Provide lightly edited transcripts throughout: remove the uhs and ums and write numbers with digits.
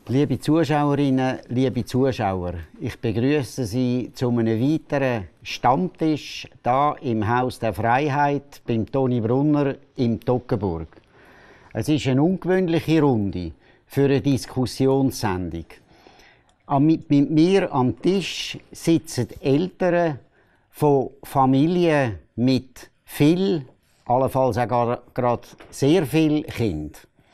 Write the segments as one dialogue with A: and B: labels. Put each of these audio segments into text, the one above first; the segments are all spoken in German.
A: Liebe Zuschauerinnen, liebe Zuschauer, ich begrüße Sie zu einem weiteren Stammtisch hier im Haus der Freiheit beim Toni Brunner im Toggenburg. Es ist eine ungewöhnliche Runde für eine Diskussionssendung. Mit mir am Tisch sitzen Eltern von Familien mit viel, allenfalls auch gerade sehr viel Kindern.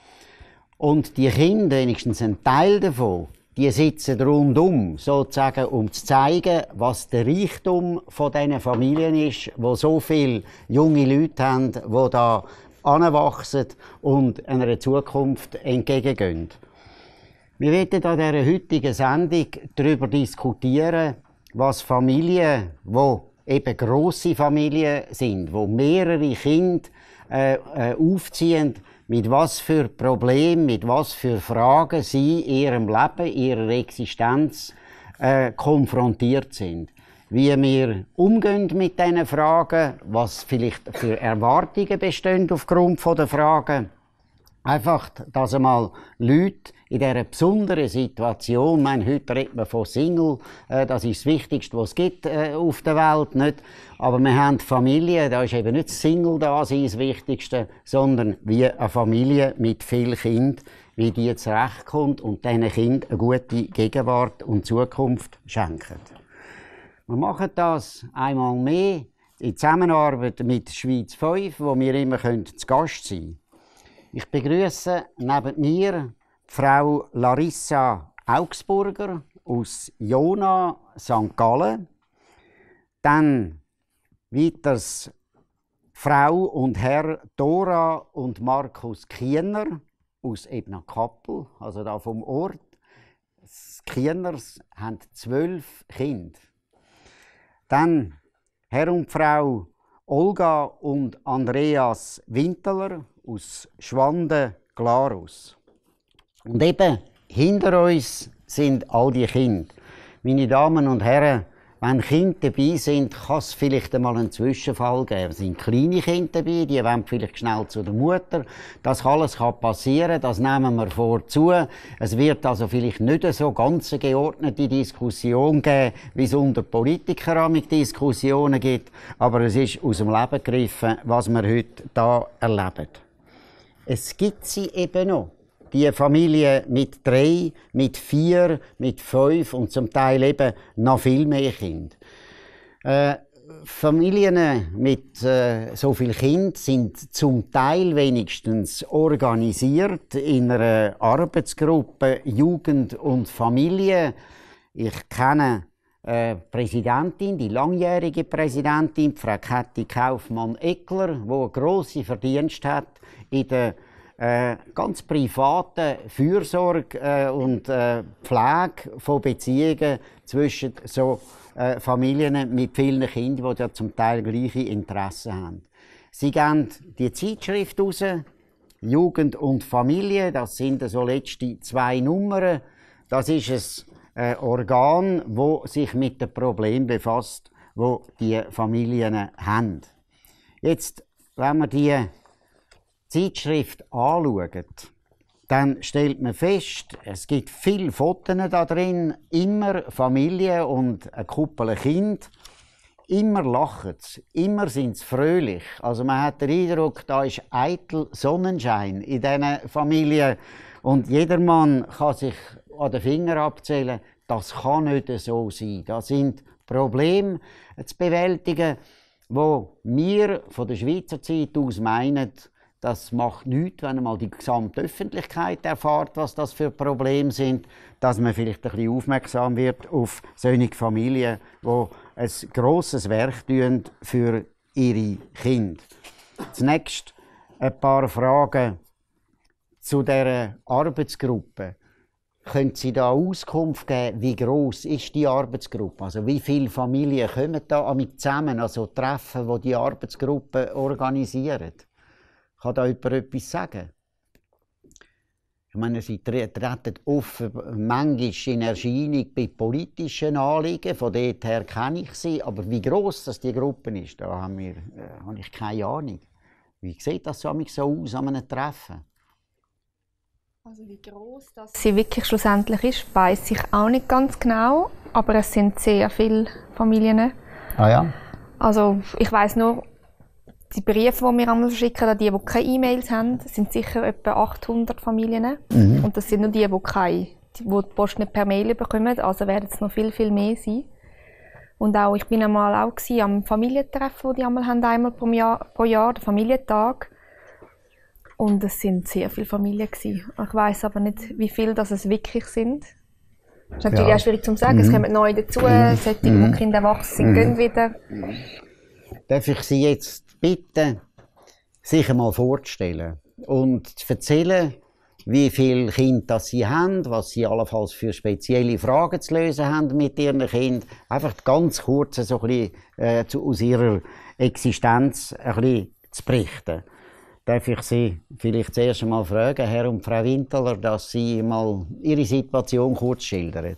A: Und die Kinder, wenigstens ein Teil davon, die sitzen rundum, sozusagen, um zu zeigen, was der Reichtum von diesen Familien ist, wo so viele junge Leute haben, die da heranwachsen und einer Zukunft entgegengehen. Wir werden an dieser heutigen Sendung darüber diskutieren, was Familien, die eben grosse Familien sind, die mehrere Kinder aufziehen, mit was für Problemen, mit was für Fragen sie in ihrem Leben, ihrer Existenz konfrontiert sind. Wie wir umgehen mit diesen Fragen, was vielleicht für Erwartungen bestehen aufgrund der Fragen. Einfach, dass einmal Leute in dieser besonderen Situation, ich meine, heute redet man von Single, das ist das Wichtigste, was es gibt auf der Welt, nicht? Aber wir haben Familie, da ist eben nicht das Single-Dasein das Wichtigste, sondern wie eine Familie mit vielen Kindern, wie die zurechtkommt und diesen Kindern eine gute Gegenwart und Zukunft schenkt. Wir machen das einmal mehr in Zusammenarbeit mit Schweiz 5, wo wir immer zu Gast sein können. Ich begrüße neben mir Frau Larissa Augsburger aus Jona, St. Gallen. Dann weiters Frau und Herr Dora und Markus Kiener aus Ebnakappel, also da vom Ort. Die Kieners haben 12 Kinder. Dann Herr und Frau Olga und Andreas Winteler aus Schwanden-Glarus. Und eben hinter uns sind all die Kinder. Meine Damen und Herren, wenn Kinder dabei sind, kann es vielleicht einmal einen Zwischenfall geben. Es sind kleine Kinder dabei, die wollen vielleicht schnell zu der Mutter. Das alles kann passieren, das nehmen wir vorzu. Es wird also vielleicht nicht so ganz eine geordnete Diskussion geben, wie es unter Politikern mit Diskussionen gibt. Aber es ist aus dem Leben gegriffen, was wir heute hier erleben. Es gibt sie eben noch. Die Familie mit 3, mit 4, mit 5 und zum Teil eben noch viel mehr Kinder. Familien mit so vielen Kindern sind zum Teil wenigstens organisiert in einer Arbeitsgruppe Jugend und Familie. Ich kenne Präsidentin, die langjährige Präsidentin, Frau Käthi Kaufmann-Eckler, die einen grossen Verdienst hat in der ganz privaten Fürsorge und Pflege von Beziehungen zwischen so Familien mit vielen Kindern, die ja zum Teil gleiche Interessen haben. Sie geben die Zeitschrift raus, Jugend und Familie, das sind so letzte 2 Nummern. Das ist ein Organ, das sich mit den Problemen befasst, die die Familien haben. Jetzt, wenn wir die Zeitschrift anschaut, dann stellt man fest, es gibt viele Fotos da drin, immer Familie und eine Kuppel Kind. Immer lachen sie, immer sind sie fröhlich. Also man hat den Eindruck, da ist eitel Sonnenschein in diesen Familien. Und jedermann kann sich an den Fingern abzählen, das kann nicht so sein. Das sind Probleme zu bewältigen, wo wir von der Schweizer Zeit aus meinen, das macht nichts, wenn einmal die gesamte Öffentlichkeit erfährt, was das für Probleme sind, dass man vielleicht ein bisschen aufmerksam wird auf solche Familien, die ein grosses Werk tun für ihre Kinder. Zunächst ein paar Fragen zu dieser Arbeitsgruppe. Können Sie da Auskunft geben, wie gross ist die Arbeitsgruppe? Also wie viele Familien kommen da zusammen, also Treffen, die die Arbeitsgruppe organisieren? Kann da jemand etwas sagen? Ich meine, Sie treten offen manchmal in Erscheinung bei politischen Anliegen, von dort her kenne ich sie, aber wie gross das die Gruppe ist, da habe ich keine Ahnung. Wie sieht das so aus an einem Treffen?
B: Also wie gross das sie wirklich schlussendlich ist, weiss ich auch nicht ganz genau, aber es sind sehr viele Familien.
A: Ah ja?
B: Also ich weiss nur, die Briefe, die wir einmal verschicken, an die keine E-Mails haben, sind sicher etwa 800 Familien. Und das sind nur die die Post nicht per Mail bekommen, also werden es noch viel, viel mehr sein. Und auch, ich bin einmal auch am Familientreffen, das die einmal pro Jahr, der Familientag. Und es sind sehr viele Familien gewesen. Ich weiss aber nicht, wie viele das es wirklich sind. Das ist natürlich auch schwierig zu sagen. Es kommen neu dazu, solche, die Kinder erwachsen sind, gehen wieder.
A: Darf ich Sie jetzt bitten, sich einmal vorzustellen und zu erzählen, wie viele Kinder Sie haben, was Sie allenfalls für spezielle Fragen zu lösen haben mit Ihren Kindern. Einfach ganz kurz so ein bisschen, aus Ihrer Existenz ein bisschen zu berichten. Darf ich Sie vielleicht zuerst einmal fragen, Herr und Frau Winteler, dass Sie mal Ihre Situation kurz schildern?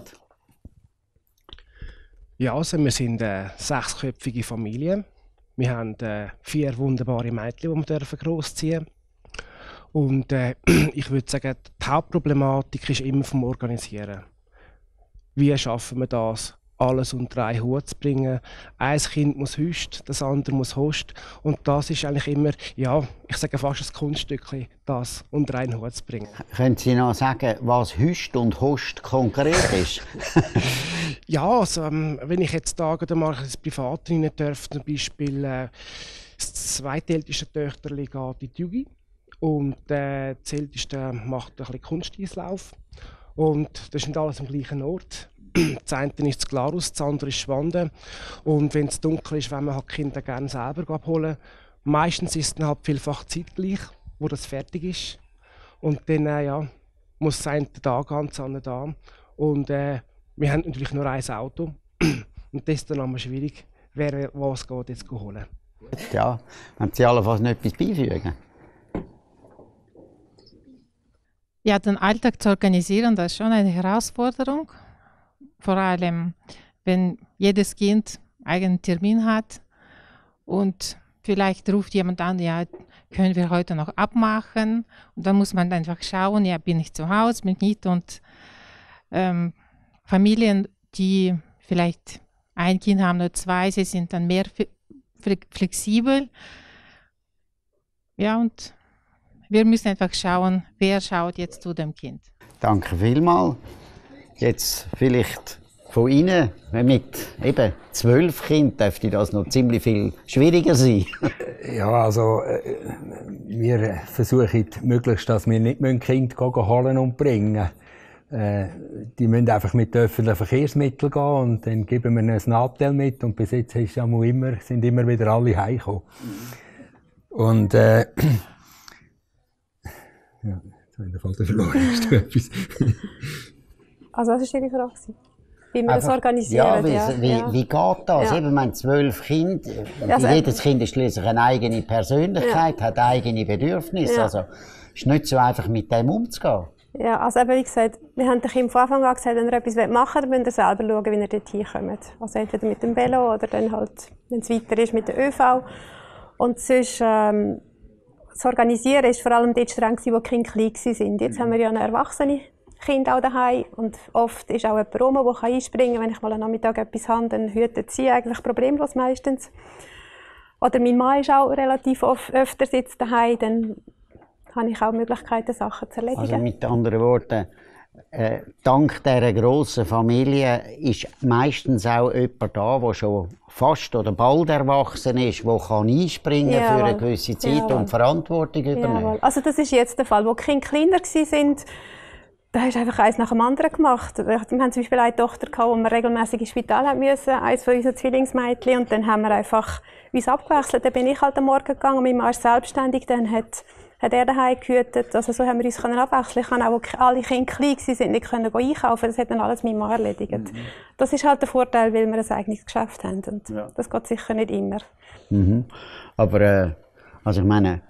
C: Ja, also wir sind eine 6-köpfige Familie. Wir haben 4 wunderbare Mädchen, die wir großziehen dürfen. Und ich würde sagen, die Hauptproblematik ist immer vom Organisieren. Wie schaffen wir das, alles unter einen Hut zu bringen? Ein Kind muss hüst, das andere muss host. Und das ist eigentlich immer, ja, ich sage fast ein Kunststückchen, das unter einen Hut zu bringen.
A: Können Sie noch sagen, was hüst und host konkret ist?
C: Ja, also, wenn ich jetzt da mal ins Private rein darf, zum Beispiel das zweitälteste Töchterli geht in die Jugend. Und der älteste macht ein bisschen Kunsteislauf. Und das ist alles am gleichen Ort. Das eine ist das Glarus, das andere ist Schwanden. Und wenn es dunkel ist, wollen wir halt die Kinder gerne selber abholen. Meistens ist es dann halt vielfach zeitgleich, wo das fertig ist. Und dann muss das eine da gehen, das andere da. Und wir haben natürlich nur ein Auto. Und das ist dann immer schwierig, wer was geht jetzt holen.
A: Ja, haben Sie allenfalls noch etwas beifügen?
D: Ja, den Alltag zu organisieren, das ist schon eine Herausforderung. Vor allem, wenn jedes Kind einen Termin hat und vielleicht ruft jemand an, ja, können wir heute noch abmachen. Und dann muss man einfach schauen, ja, bin ich zu Hause, bin ich nicht. Und Familien, die vielleicht ein Kind haben oder 2, sie sind dann mehr flexibel. Ja, und wir müssen einfach schauen, wer schaut jetzt zu dem Kind.
A: Danke vielmals. Jetzt vielleicht von Ihnen, mit eben 12 Kindern dürfte das noch ziemlich viel schwieriger sein.
E: Ja, also wir versuchen möglichst, dass wir nicht Kinder holen und bringen. Die müssen einfach mit öffentlichen Verkehrsmitteln gehen und dann geben wir ihnen ein Nattel mit und bis jetzt sind immer wieder alle heimgekommen. Und ja, jetzt habe ich den Faden verloren. Hast du etwas?
F: Also was war Ihre Frage? Wie wir das organisieren?
A: Wie geht das?
F: Ja.
A: Eben, wir haben 12 Kinder.
F: Also,
A: jedes Kind ist schließlich eine eigene Persönlichkeit, hat eigene Bedürfnisse.
F: Ja.
A: Also es ist nicht so einfach, mit dem umzugehen.
F: Ja, also eben, wie gesagt, wir haben den Kindern von Anfang an gesagt, wenn ihr etwas machen wollt, dann müsst ihr selber schauen, wie ihr dort hinkommt. Also entweder mit dem Velo oder dann halt, wenn es weiter ist, mit der ÖV. Und sonst, das Organisieren ist vor allem dort streng gewesen, wo die Kinder klein waren. Jetzt haben wir ja eine erwachsene Kinder auch daheim und oft ist auch jemand rum, der einspringen kann. Wenn ich mal am Nachmittag etwas habe, dann hütet sie eigentlich problemlos meistens. Oder mein Mann ist auch relativ öfter sitzt daheim, dann habe ich auch Möglichkeiten, Sachen zu erledigen.
A: Also mit anderen Worten, dank dieser grossen Familie ist meistens auch jemand da, der schon fast oder bald erwachsen ist, der einspringen kann für eine gewisse Zeit und Verantwortung übernehmen.
F: Jawohl. Also das ist jetzt der Fall, wo die Kinder kleiner waren. Da hast du einfach eins nach dem anderen gemacht. Wir haben zum Beispiel eine Tochter, die wir regelmäßig ins Spital haben müssen, eines von unseren Zwillingsmädchen. Und dann haben wir einfach uns abgewechselt. Dann bin ich halt am Morgen gegangen, mein Mann ist selbstständig, dann hat er daheim gehütet. Also so haben wir uns abwechseln. Ich konnte auch, wo alle Kinder klein waren, nicht einkaufen. Das hat dann alles mein Mann erledigt. Das ist halt der Vorteil, weil wir ein eigenes Geschäft haben. Und das geht sicher nicht immer.
A: Aber also ich meine,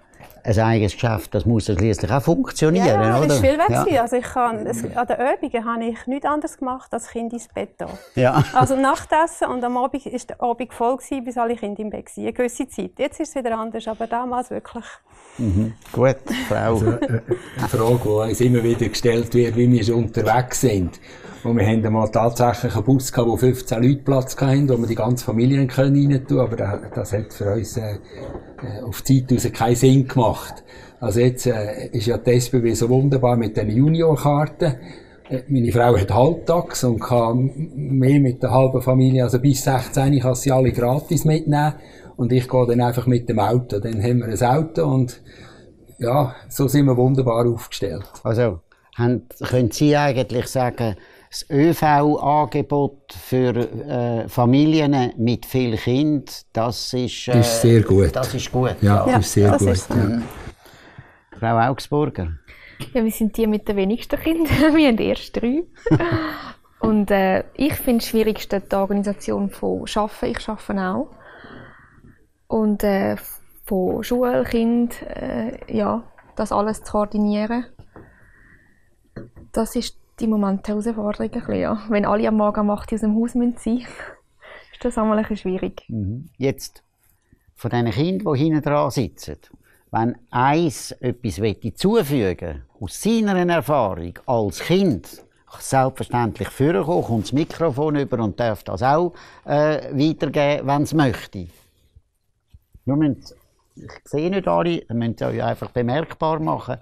A: ein eigenes Geschäft, das muss ja schliesslich auch funktionieren,
F: ja,
A: oder?
F: Das war viel weg.
A: Ja.
F: Also an den Übungen habe ich nichts anderes gemacht, als Kind ins Bett da.
A: Ja.
F: Also Nachtessen und am Abend war der Abend voll, bis alle Kinder im Bett waren. Eine gewisse Zeit. Jetzt ist es wieder anders, aber damals wirklich.
A: Gut, Frau.
E: Also, eine Frage, die uns immer wieder gestellt wird, wie wir schon unterwegs sind. Und wir haben einmal tatsächlich einen Bus gehabt, wo 15 Leute Platz hatten, wo wir die ganze Familie rein tun können. Aber das hat für uns auf die Zeit raus keinen Sinn gemacht. Also jetzt ist ja die SBB so wunderbar mit den Juniorkarten. Meine Frau hat halbtags und kann mehr mit der halben Familie, also bis 16 kann sie alle gratis mitnehmen. Und ich gehe dann einfach mit dem Auto. Dann haben wir ein Auto und ja, so sind wir wunderbar aufgestellt.
A: Also, können Sie eigentlich sagen, das ÖV-Angebot für Familien mit vielen Kindern, das ist
E: sehr gut.
A: Das ist gut.
E: Ja, das ist sehr
F: das
E: gut.
F: ist so.
E: Ja.
A: Frau Augsburger?
B: Ja, wir sind die mit den wenigsten Kindern. Wir haben erst 3. Und ich finde das Schwierigste die Organisation von Arbeiten. Ich arbeite auch. Und von Schulkind, ja, das alles zu koordinieren. Das ist im Moment die Herausforderung ein bisschen, ja. Wenn alle am Morgen um 8 Uhr aus dem Haus sein müssen, ist das einmal ein bisschen schwierig.
A: Jetzt, von diesen Kindern, die hinten dran sitzen, wenn eins etwas zufügen will, aus seiner Erfahrung als Kind, selbstverständlich vorkommen, kommt das Mikrofon über und darf das auch weitergeben, wenn es möchte. Nur ich sehe nicht alle, dann müsst ihr euch einfach bemerkbar machen.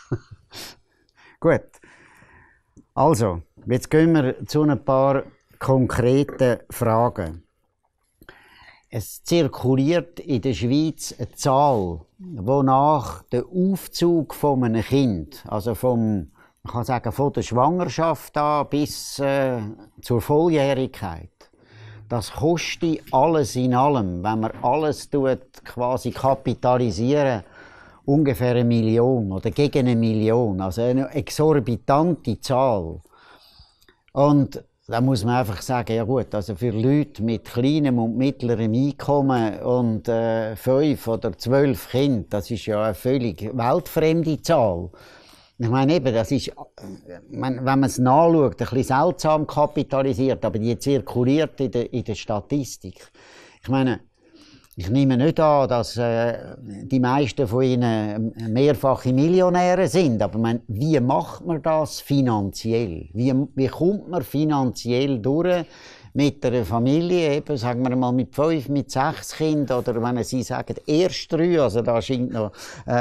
A: Gut. Also, jetzt gehen wir zu ein paar konkreten Fragen. Es zirkuliert in der Schweiz eine Zahl, wonach der Aufzug von einem Kind, also man kann sagen, von der Schwangerschaft an bis zur Volljährigkeit, das kostet alles in allem, wenn man alles quasi kapitalisieren, ungefähr 1 Million oder gegen 1 Million, also eine exorbitante Zahl. Und da muss man einfach sagen, ja gut, also für Leute mit kleinem und mittlerem Einkommen und 5 oder 12 Kindern, das ist ja eine völlig weltfremde Zahl. Ich meine eben, das ist, wenn man es nachschaut, ein bisschen seltsam kapitalisiert, aber die zirkuliert in der Statistik. Ich meine, ich nehme nicht an, dass die meisten von ihnen mehrfache Millionäre sind, aber wie macht man das finanziell? Wie kommt man finanziell durch mit einer Familie, eben, sagen wir mal mit 5, mit 6 Kindern, oder wenn Sie sagen, erst 3, also da scheint noch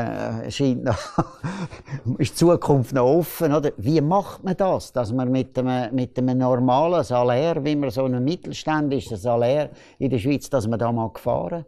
A: ist die Zukunft noch offen, oder? Wie macht man das, dass man mit einem normalen Salär, wie man so einen mittelständischen Salär in der Schweiz, dass man da mal fahren?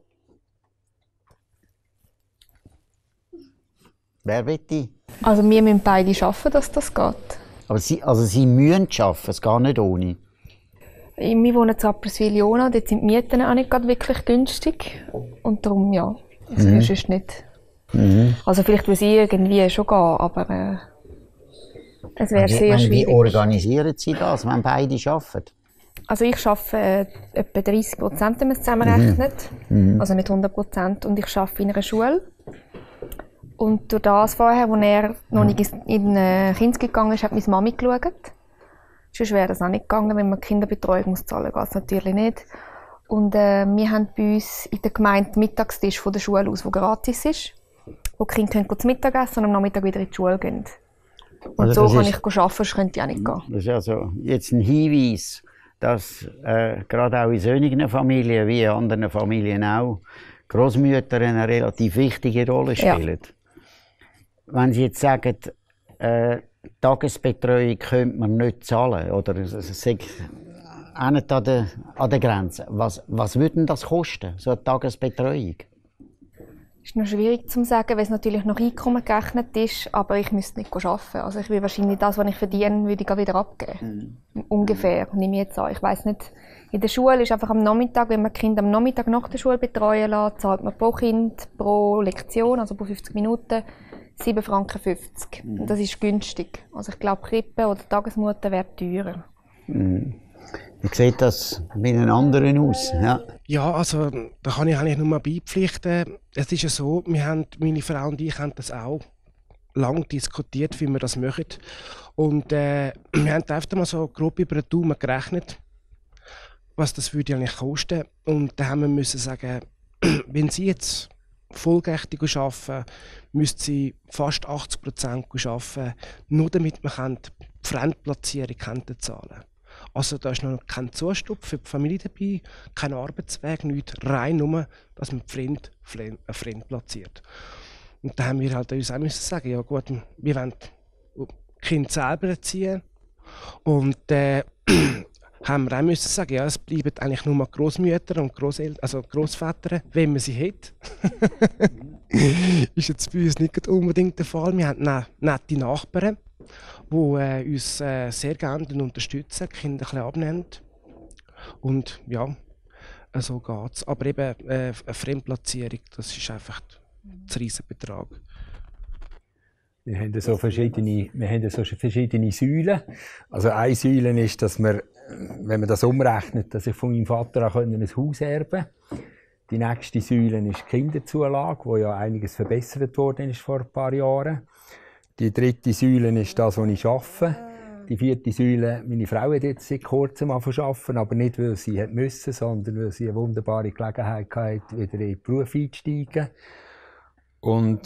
A: Wer will die?
B: Also wir müssen beide arbeiten, dass das geht.
A: Aber Sie müssen arbeiten, es geht nicht ohne.
B: Wir wohnen in Rapperswil-Jona, dort sind die Mieten auch nicht gerade wirklich günstig. Und darum, ja, es ist nicht. Also vielleicht würde es irgendwie schon gehen, aber es wäre sehr schwierig.
A: Wie organisieren Sie das, wenn beide arbeiten?
B: Also ich arbeite etwa 30%, wenn man es zusammenrechnet. Also nicht 100%. Und ich arbeite in einer Schule. Und durch das vorher, als er noch nicht in Kinski gegangen ist, hat meine Mami geschaut. Sonst wäre das auch nicht gegangen, wenn man Kinderbetreuung zahlen muss, geht es natürlich nicht. Und wir haben bei uns in der Gemeinde den Mittagstisch von der Schule aus, der gratis ist, wo die Kinder zu Mittag essen und am Nachmittag wieder in die Schule gehen. Und also so kann ich arbeiten, sonst könnte ich auch nicht gehen.
A: Das ist also jetzt ein Hinweis, dass gerade auch in solchen Familien, wie in anderen Familien auch, Großmütter eine relativ wichtige Rolle spielen. Ja. Wenn Sie jetzt sagen, Tagesbetreuung könnte man nicht zahlen, oder es ist auch nicht an der Grenze. Was würde denn das kosten, so eine Tagesbetreuung?
B: Das ist noch schwierig zu sagen, weil es natürlich noch Einkommen gerechnet ist, aber ich müsste nicht arbeiten. Also ich würde wahrscheinlich das, was ich verdiene, würde ich wieder abgeben. Ungefähr, nehme ich jetzt an. Ich weiss nicht. In der Schule ist einfach am Nachmittag, wenn man Kinder am Nachmittag nach der Schule betreuen lässt, zahlt man pro Kind, pro Lektion, also pro 50 Minuten, 7,50 Franken. Und das ist günstig. Also ich glaube, Krippe oder Tagesmutter wäre teurer.
A: Wie sieht das mit den anderen aus? Ja.
C: Ja, also da kann ich eigentlich nur mal beipflichten. Es ist ja so, meine Frau und ich haben das auch lange diskutiert, wie wir das machen. Und wir haben einfach mal so grob über den Daumen gerechnet, was das würde eigentlich kosten. Und da haben wir müssen sagen, wenn sie jetzt vollgächtig arbeiten, müsste sie fast 80% arbeiten, nur damit man die Fremdplatzierung zahlen kann. Also da ist noch kein Zustupf für die Familie dabei, kein Arbeitsweg, nichts, rein nur, dass man fremd platziert. Und da haben wir halt uns auch müssen sagen, ja gut, wir wollen die Kinder selber erziehen. Und haben wir auch müssen sagen, ja, es bleiben eigentlich nur Großmütter und also Großväter, wenn man sie hat. Ist jetzt bei uns nicht unbedingt der Fall. Wir haben nette Nachbarn, die uns sehr gerne unterstützen, die Kinder ein bisschen abnehmen. Und ja, so geht es. Aber eben eine Fremdplatzierung, das ist einfach ein Riesenbetrag.
E: Wir haben so verschiedene Säulen. Also eine Säule ist, dass wir, wenn man das umrechnet, dass ich von meinem Vater auch ein Haus erben konnte. Die nächste Säule ist die Kinderzulage, wo ja einiges verbessert worden ist vor ein paar Jahren. Die dritte Säule ist das, was ich arbeite. Die vierte Säule, meine Frau hat jetzt seit kurzem arbeiten, aber nicht, weil sie musste, sondern weil sie eine wunderbare Gelegenheit hatte, wieder in den Beruf einzusteigen. Und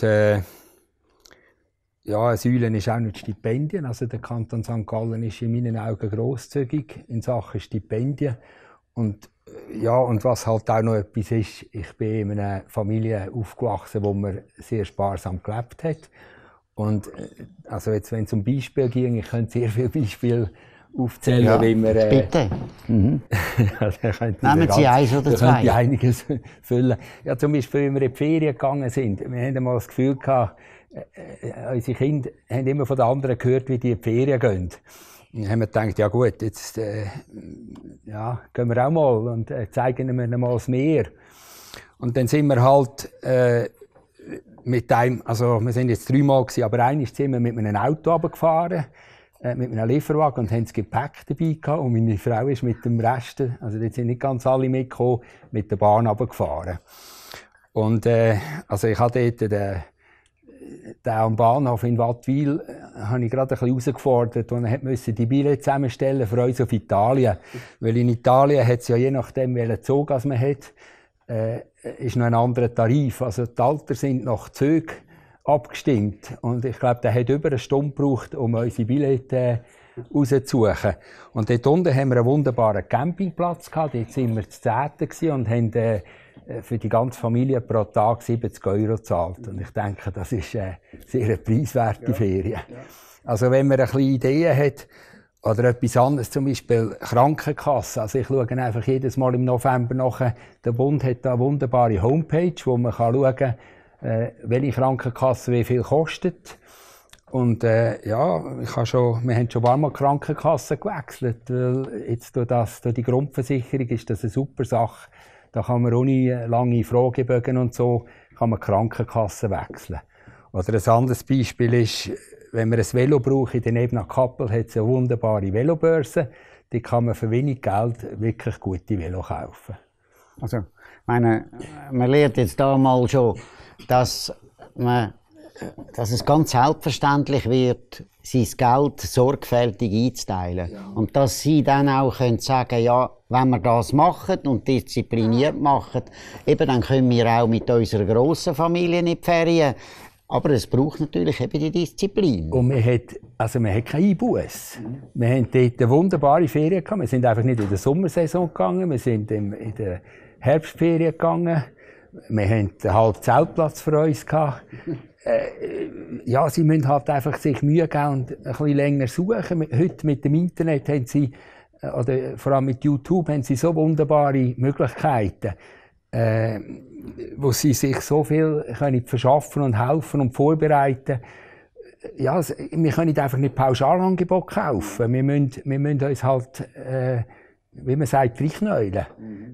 E: ja, eine Säule ist auch nicht Stipendien. Also der Kanton St. Gallen ist in meinen Augen grosszügig in Sachen Stipendien. Und ja, und was halt auch noch etwas ist, ich bin in einer Familie aufgewachsen, wo man sehr sparsam gelebt hat. Und also jetzt, wenn es um Beispiele ging, ich könnte sehr viele Beispiele aufzählen,
A: ja,
E: wie wir...
A: bitte.
E: Nehmen
A: Sie eins oder zwei.
E: Ich einiges füllen. Ja, zum Beispiel, wenn wir in die Ferien gegangen sind. Wir haben einmal das Gefühl gehabt, unsere Kinder haben immer von den anderen gehört, wie die in die Ferien gehen. Dann haben wir gedacht, ja gut, jetzt ja, gehen wir auch mal und zeigen ihnen mal das Meer. Und dann sind wir halt mit einem, also wir sind jetzt 3-mal gewesen, aber einmal sind wir mit einem Auto runtergefahren, mit einem Lieferwagen und haben das Gepäck dabei gehabt. Und meine Frau ist mit dem Rest, also dort sind nicht ganz alle mitgekommen, mit der Bahn runtergefahren. Und also ich hatte dort am Bahnhof in Wattwil habe ich gerade ein bisschen herausgefordert und er musste die Billette zusammenstellen für uns auf Italien. Weil in Italien hat es ja je nachdem, welchen Zug man hat, ist noch ein anderer Tarif. Also die Alter sind nach Zügen abgestimmt. Und ich glaube, der hat über eine Stunde gebraucht, um unsere Billette rauszusuchen. Und dort unten haben wir einen wunderbaren Campingplatz gehabt. Dort waren wir zu 10. und haben für die ganze Familie pro Tag 70 € gezahlt. Und ich denke, das ist eine sehr preiswerte Ferien. Ja. Also wenn man ein bisschen Ideen hat, oder etwas anderes, zum Beispiel Krankenkasse. Also ich schaue einfach jedes Mal im November nach. Der Bund hat da eine wunderbare Homepage, wo man schauen kann, welche Krankenkasse wie viel kostet. Und ja, wir haben schon ein paar Mal Krankenkassen gewechselt, weil jetzt durch die Grundversicherung ist das eine super Sache. Da kann man ohne lange Fragebögen und so, kann man Krankenkassen wechseln. Oder ein anderes Beispiel ist, wenn man ein Velo braucht, in der Nebna Kappel hat es eine wunderbare Velobörse. Die kann man für wenig Geld wirklich gute Velo kaufen.
A: Also, man lernt jetzt da mal schon, dass es ganz selbstverständlich wird, sein Geld sorgfältig einzuteilen. Ja. Und dass Sie dann auch können sagen, ja, wenn wir das machen und diszipliniert machen, eben dann können wir auch mit unserer grossen Familie in die Ferien. Aber es braucht natürlich eben die Disziplin.
E: Und man hat keine Einbuß. Wir haben dort eine wunderbare Ferien gehabt. Wir sind einfach nicht in der Sommersaison gegangen, wir sind in der Herbstferien gegangen. Wir haben einen halben Zeltplatz für uns gehabt. Ja, sie müssen halt einfach sich Mühe geben und ein bisschen länger suchen. Heute mit dem Internet haben sie, oder vor allem mit YouTube, haben sie so wunderbare Möglichkeiten, wo sie sich so viel können verschaffen und helfen und vorbereiten. Ja, wir können einfach nicht Pauschalangebote kaufen. Wir müssen uns halt, wie man sagt, reinknäulen.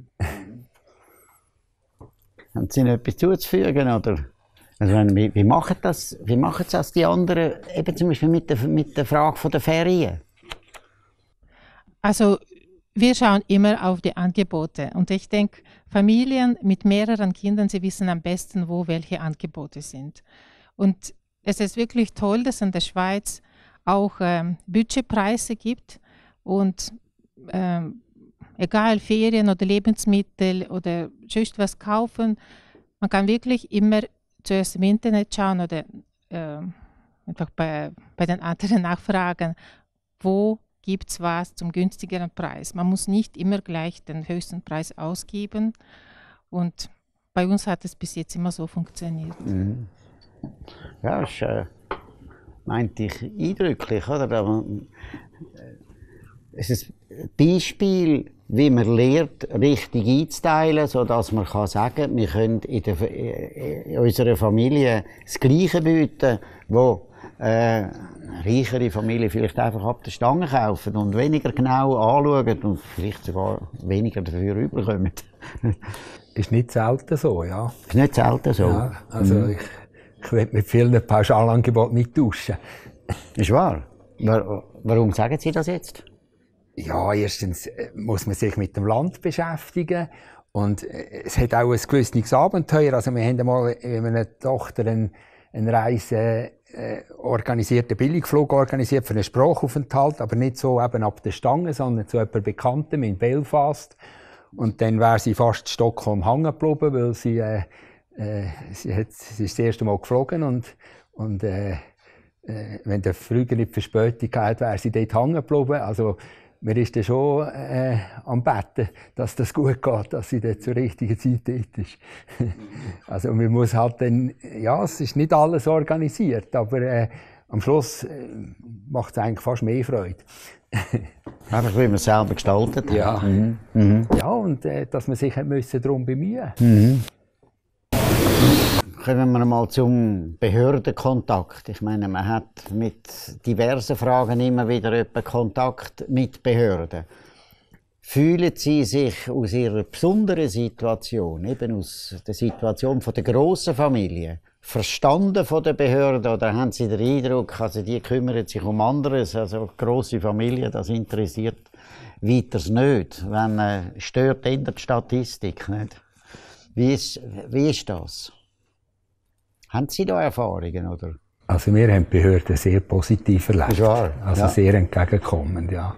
A: Haben Sie noch etwas zuzufügen, oder? Also, wie machen das die anderen, eben zum Beispiel mit der Frage der Ferien?
D: Also wir schauen immer auf die Angebote. Und ich denke, Familien mit mehreren Kindern, sie wissen am besten, wo welche Angebote sind. Und es ist wirklich toll, dass es in der Schweiz auch Budgetpreise gibt. Und egal, Ferien oder Lebensmittel oder sonst was kaufen, man kann wirklich immer zuerst im Internet schauen oder einfach bei den anderen nachfragen, wo gibt es was zum günstigeren Preis. Man muss nicht immer gleich den höchsten Preis ausgeben. Und bei uns hat es bis jetzt immer so funktioniert.
A: Mhm. Ja, das ist, meinte ich, eindrücklich, oder? Aber, es ist ein Beispiel, wie man lernt, richtig einzuteilen, sodass man kann sagen, wir können in unserer Familie das Gleiche bieten, wo reichere Familien vielleicht einfach ab der Stange kaufen und weniger genau anschauen und vielleicht sogar weniger dafür überkommen.
E: Ist nicht selten so, ja.
A: Ist nicht selten so.
E: Ja, also ich will mit vielen Pauschalangeboten nicht tauschen.
A: Ist wahr. Warum sagen Sie das jetzt?
E: Ja, erstens muss man sich mit dem Land beschäftigen und es hat auch ein gewisses Abenteuer. Also wir haben einmal mit meiner Tochter eine Reise organisierten Billigflug organisiert für einen Sprachaufenthalt, aber nicht so eben ab der Stange, sondern zu jemandem Bekannten in Belfast. Und dann wäre sie fast in Stockholm hängen geblieben, weil sie ist das erste Mal geflogen und wenn der Flüger nicht Verspätung hatte, wäre sie dort hängen geblieben. Also mir ist dann schon am Betten, dass das gut geht, dass sie dort zur richtigen Zeit dort ist. Also man muss halt dann, ja, es ist nicht alles organisiert, aber am Schluss macht es eigentlich fast mehr Freude.
A: Einfach, wie man es selber gestaltet.
E: Ja, ja, und dass man sich darum bemühen musste.
A: Kommen wir mal zum Behördenkontakt. Ich meine, man hat mit diversen Fragen immer wieder Kontakt mit Behörden. Fühlen Sie sich aus Ihrer besonderen Situation, eben aus der Situation der grossen Familie, verstanden von den Behörden, oder haben Sie den Eindruck, also die kümmern sich um anderes, also grosse Familie, das interessiert weiters nicht, wenn stört ändert die Statistik nicht? Wie ist das? Haben Sie da Erfahrungen, oder?
E: Also wir haben die Behörden sehr positiv erlebt.
A: Ist wahr,
E: also
A: ja.
E: Sehr entgegenkommend, ja.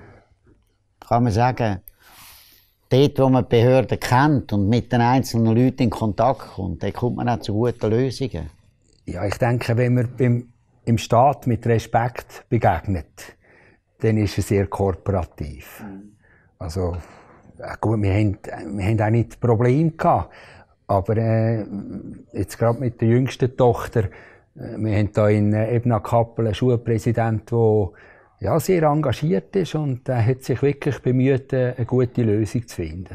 A: Kann man sagen, dort, wo man die Behörden kennt und mit den einzelnen Leuten in Kontakt kommt, dann kommt man auch zu guten Lösungen.
E: Ja, ich denke, wenn man im Staat mit Respekt begegnet, dann ist er sehr kooperativ. Also, gut, wir haben auch nicht Probleme gehabt. Aber jetzt gerade mit der jüngsten Tochter, wir haben hier in Ebnakappel einen Schulpräsidenten, der ja, sehr engagiert ist und hat sich wirklich bemüht, eine gute Lösung zu finden.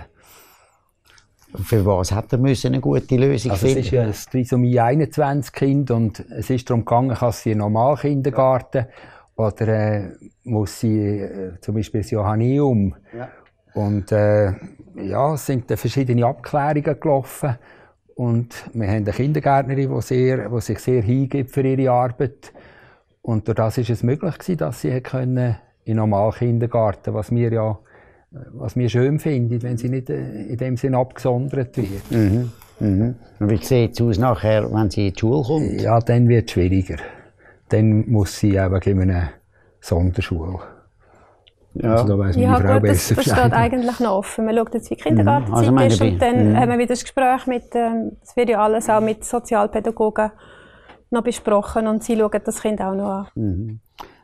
A: Für was hat er eine gute Lösung finden?
E: Es ist ja ein Trisomie 21 Kind und es ist darum gegangen, kann sie in den Normalkindergarten oder muss sie zum Beispiel das Johanneum. Ja. Und ja, es sind verschiedene Abklärungen gelaufen und wir haben eine Kindergärtnerin, die sich sehr hingibt für ihre Arbeit. Und durch das ist es möglich gewesen, dass sie in den Normalkindergarten, was wir schön finden, wenn sie nicht in dem Sinn abgesondert wird.
A: Mhm. Mhm. Und wie sieht es aus nachher, wenn sie in die Schule kommt?
E: Ja, dann wird es schwieriger. Dann muss sie eben in einer Sonderschule.
A: Ja,
E: also da weiss
F: ja
E: meine Frau
F: gut,
E: besser
F: das steht eigentlich noch offen. Man schaut jetzt, wie die Kindergartenzeit
A: also
F: ist und dann haben wir wieder das Gespräch mit, das wird ja alles auch mit Sozialpädagogen noch besprochen und sie schauen das Kind auch noch an.
A: Mhm.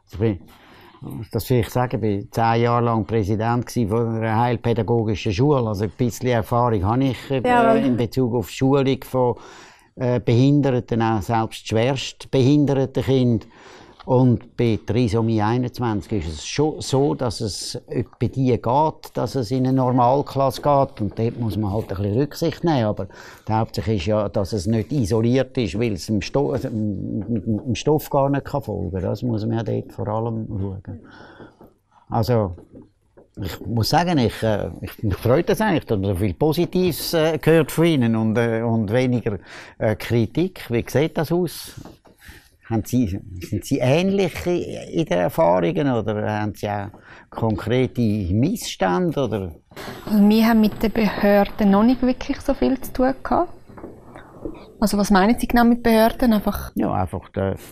A: Das will ich sagen, ich war 10 Jahre lang Präsident von einer heilpädagogischen Schule. Also ein bisschen Erfahrung habe ich in Bezug auf die Schulung von Behinderten, auch selbst schwerst behinderten Kindern. Und bei Trisomie 21 ist es schon so, dass es bei die geht, dass es in eine Normalklasse geht. Und dort muss man halt ein bisschen Rücksicht nehmen. Aber die Hauptsache ist ja, dass es nicht isoliert ist, weil es dem Stoff gar nicht folgen kann. Das muss man ja dort vor allem schauen. Also, ich muss sagen, ich freue das eigentlich, dass man so viel Positives gehört von Ihnen und weniger Kritik. Wie sieht das aus? Sind Sie ähnlich in den Erfahrungen oder haben Sie auch konkrete Missstände? Oder?
B: Also wir haben mit den Behörden noch nicht wirklich so viel zu tun gehabt. Also was meinen Sie genau mit Behörden?
A: Ja, einfach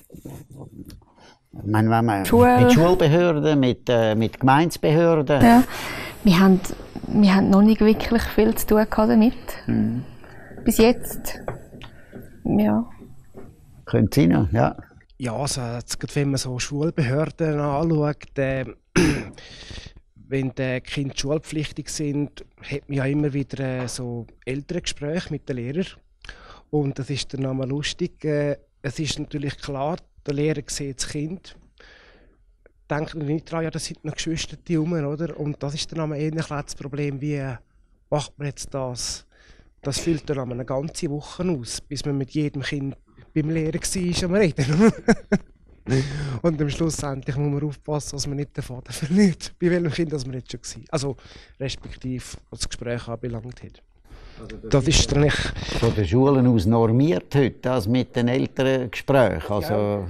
A: wenn man mit Schulbehörden, mit Gemeindebehörden.
B: Ja, wir haben noch nicht wirklich viel zu tun gehabt damit. Bis jetzt. Ja.
A: Können Sie noch, ja.
C: Ja, also jetzt, wenn man so Schulbehörden anschaut, wenn die Kinder schulpflichtig sind, hat man ja immer wieder so Elterngespräche mit den Lehrern. Und das ist dann einmal lustig. Es ist natürlich klar, der Lehrer sieht das Kind. Denkt nicht daran, ja, das sind noch Geschwister rum, oder? Und das ist dann einmal eher das Problem, wie macht man jetzt das? Das füllt dann einmal eine ganze Woche aus, bis man mit jedem Kind beim Lehrer war am Reden. Und am Schluss endlich muss man aufpassen, dass man nicht den Faden verliert, bei welchem Kind das man jetzt schon war. Also respektive, was das Gespräch anbelangt hat. Das ist dann nicht
A: von den Schulen aus normiert heute, das mit den Elterngesprächen. Also, ja.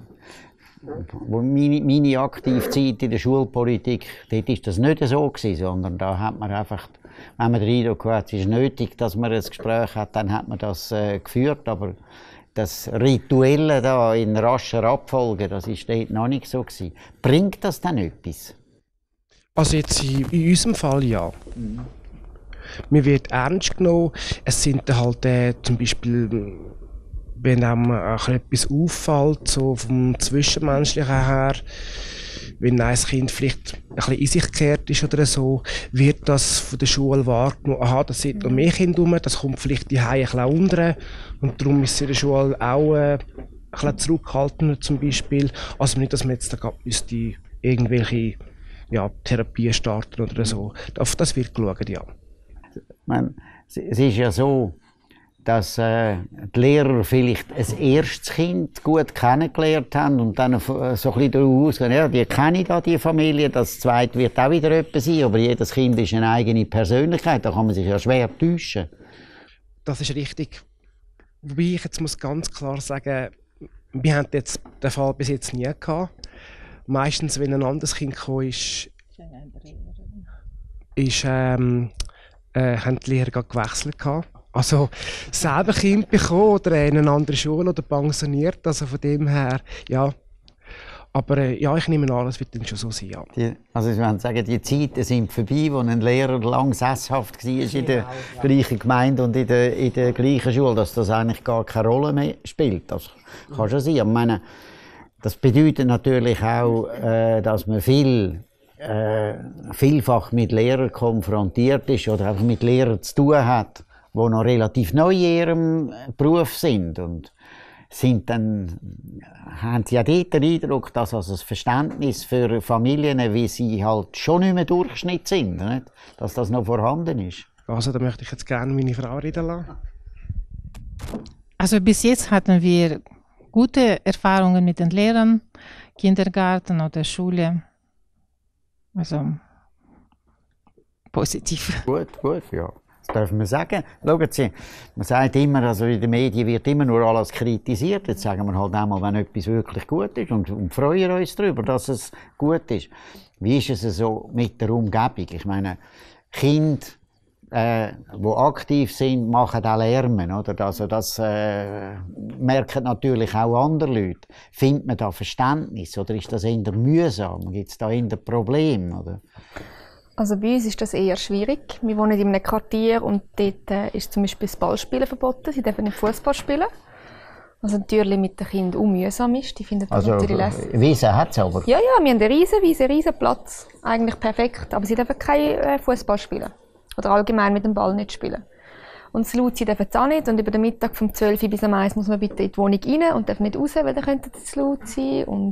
A: Meine Aktivzeit in der Schulpolitik, dort war das nicht so gewesen, sondern da hat man einfach, wenn man den Eindruck hat, es ist nötig, dass man ein Gespräch hat, dann hat man das geführt. Aber das Rituelle da in rascher Abfolge, das war dort noch nicht so gewesen. Bringt das dann etwas?
C: Also jetzt in unserem Fall ja. Mir wird ernst genommen. Es sind halt zum Beispiel, wenn einem etwas auffällt, so vom Zwischenmenschlichen her, wenn ein Kind vielleicht ein bisschen in sich gekehrt ist oder so, wird das von der Schule wahrgenommen. Aha, das sind noch mehr Kinder rum, das kommt vielleicht die Hause ein bisschen unten. Und darum ist es in der Schule auch ein bisschen zurückhaltender zum Beispiel. Also nicht, dass man jetzt da müsste irgendwelche Therapien starten oder so. Auf das wird geschaut, ja.
A: Es ist ja so, dass die Lehrer vielleicht ein erstes Kind gut kennengelernt haben und dann so ein bisschen daraus ausgehen, ja, die kenne ich da, die Familie, das zweite wird auch wieder jemand sein, aber jedes Kind ist eine eigene Persönlichkeit, da kann man sich ja schwer täuschen.
C: Das ist richtig. Wobei ich jetzt muss ganz klar sagen, wir haben jetzt den Fall bis jetzt nie gehabt. Meistens, wenn ein anderes Kind gekommen ist, haben die Lehrer gerade gewechselt gehabt. Also selber Kind bekommen oder in eine andere Schule oder pensioniert, also von dem her, ja. Aber ja, ich nehme an, es wird dann schon so sein, ja.
A: Also ich würde sagen, die Zeiten sind vorbei, wo ein Lehrer lang sesshaft war in der gleichen Gemeinde und in der gleichen Schule, dass das eigentlich gar keine Rolle mehr spielt. Das kann schon sein. Aber ich meine, das bedeutet natürlich auch, dass man vielfach mit Lehrern konfrontiert ist oder einfach mit Lehrern zu tun hat, die noch relativ neu in ihrem Beruf sind. Und haben sie ja dort den Eindruck, dass also das Verständnis für Familien, wie sie halt schon nicht mehr Durchschnitt sind, nicht? Dass das noch vorhanden ist.
C: Also da möchte ich jetzt gerne meine Frau reden lassen.
D: Also bis jetzt hatten wir gute Erfahrungen mit den Lehrern, Kindergarten oder Schule. Also positiv.
A: Gut, ja. Das dürfen wir sagen. Schauen Sie, man sagt immer, also in den Medien wird immer nur alles kritisiert. Jetzt sagen wir halt einmal, wenn etwas wirklich gut ist und freuen uns darüber, dass es gut ist. Wie ist es so mit der Umgebung? Ich meine, Kinder, die aktiv sind, machen auch Lärmen. Oder? Also das merken natürlich auch andere Leute. Findet man da Verständnis oder ist das eher mühsam? Gibt es da eher Probleme? Oder?
B: Also bei uns ist das eher schwierig. Wir wohnen in einem Quartier und dort ist zum Beispiel das Ballspielen verboten. Sie dürfen nicht Fußball spielen. Was natürlich mit den Kindern unmühsam ist. Die finden das natürlich lässig.
A: Wiese hat es aber?
B: Ja, wir haben eine riesen Platz. Eigentlich perfekt. Aber sie dürfen kein Fußball spielen. Oder allgemein mit dem Ball nicht spielen. Und das Laut, sie dürfen es auch nicht. Und über den Mittag vom 12 bis am 1 muss man bitte in die Wohnung rein und darf nicht raus, weil dann könnte es zu laut sein. Und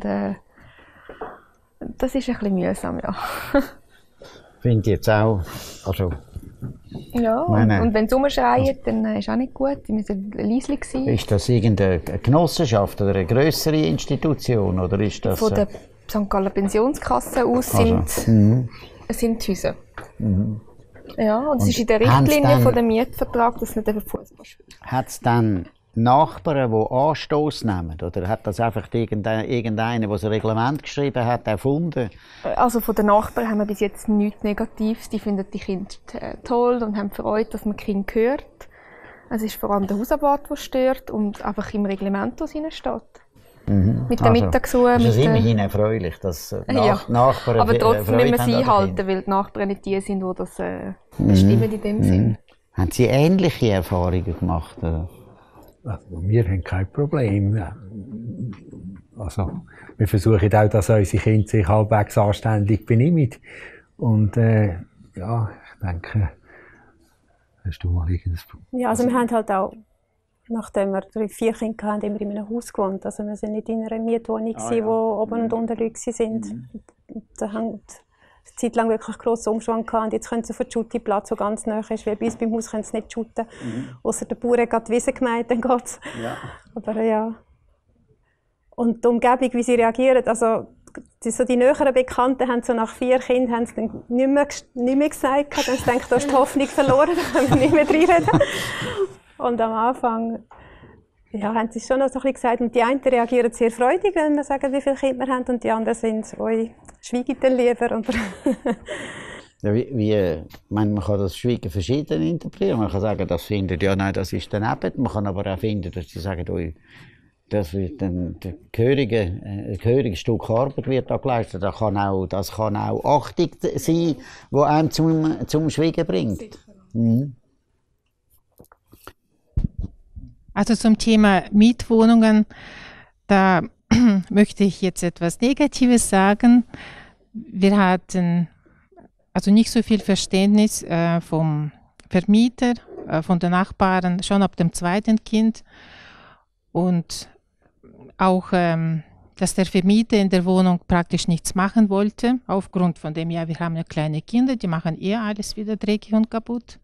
B: das ist ein bisschen mühsam, ja.
A: Finde ich jetzt auch. Also,
B: ja, und wenn sie rumschreien, dann ist auch nicht gut. Die müssen leise sein.
A: Ist das irgendeine Genossenschaft oder eine grössere Institution? Oder ist das,
B: von der St. Galler Pensionskasse aus sind die Häuser. Ja, und es ist in der Richtlinie von dem Mietvertrag, dass sie nicht Fußball spielen.
A: Hat es dann Nachbarn, die Anstoß nehmen? Oder hat das einfach irgendeiner, der das Reglement geschrieben hat, erfunden?
B: Also von den Nachbarn haben wir bis jetzt nichts Negatives. Die finden die Kinder toll und haben Freude, dass man Kind hört. Es ist vor allem der Hausabwart, der stört und einfach im Reglement, das drin steht. Mit der Mittagsruhe.
A: Das ist immerhin erfreulich, dass Nachbarn
B: aber trotzdem müssen wir sie einhalten,
A: Kinder.
B: weil die Nachbarn nicht die sind, die das bestimmen in dem Sinn.
A: Haben Sie ähnliche Erfahrungen gemacht? Oder?
E: Also, wir haben kein Problem. Also, wir versuchen auch, dass unsere Kinder sich halbwegs anständig benehmen. Und ja, ich denke, hast du mal irgendein Problem?
F: Ja, also wir haben halt auch, nachdem wir 3-4 Kinder hatten, immer in einem Haus gewohnt. Also wir sind nicht in einer Mietwohnung, wo oben und unten Leute waren. Da haben eine Zeit lang wirklich grossen Umschwung gehabt. Und jetzt können sie auf den Schuttiplatz, der ganz nah ist, weil bei uns beim Haus können sie nicht shooten. Ausser der Bauern hat die Wiese gemeint, dann geht's. Ja. Aber ja. Und die Umgebung, wie sie reagieren, also die näheren Bekannten haben so nach 4 Kindern haben sie dann nicht mehr gesagt. Dann haben sie gedacht, da ist die Hoffnung verloren, da können wir nicht mehr reinreden. Und am Anfang haben sie schon noch so ein bisschen gesagt. Und die einen reagieren sehr freudig, wenn wir sagen, wie viele Kinder wir haben. Und die anderen sind, oi, schweigt dann lieber.
A: Ja, man kann das Schweigen verschieden interpretieren. Man kann sagen, das findet ja, nein, das ist daneben. Man kann aber auch finden, dass sie sagen, oi, das wird ein gehöriges Stück Arbeit wird da geleistet. Das kann auch Achtung sein, die einem zum Schweigen bringt.
D: Also zum Thema Mietwohnungen, da möchte ich jetzt etwas Negatives sagen. Wir hatten also nicht so viel Verständnis vom Vermieter, von den Nachbarn, schon ab dem 2. Kind. Und auch, dass der Vermieter in der Wohnung praktisch nichts machen wollte, aufgrund von dem, ja, wir haben ja kleine Kinder, die machen alles wieder dreckig und kaputt.